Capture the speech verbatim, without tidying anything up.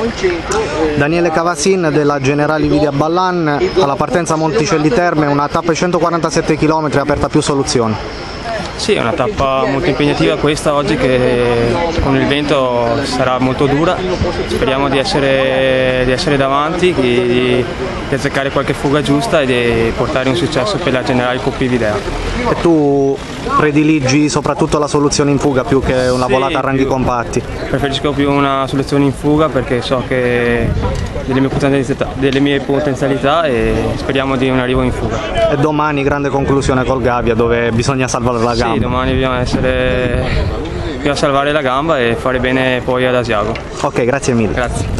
Daniele Cavasin della Generali Vidi a Ballan, alla partenza Monticelli Terme, una tappa di centoquarantasette chilometri aperta a più soluzioni. Sì, è una tappa molto impegnativa questa oggi, che con il vento sarà molto dura. Speriamo di essere, di essere davanti, di, di azzeccare qualche fuga giusta e di portare un successo per la Generali Coppi Videa. E tu prediligi soprattutto la soluzione in fuga più che una Sì, volata a ranghi più, compatti? Preferisco più una soluzione in fuga perché so che delle mie potenzialità, delle mie potenzialità e speriamo di un arrivo in fuga. E domani grande conclusione col Gavia dove bisogna salvare la gamba. Sì, domani dobbiamo essere, dobbiamo salvare la gamba e fare bene poi ad Asiago. Ok, grazie mille. Grazie.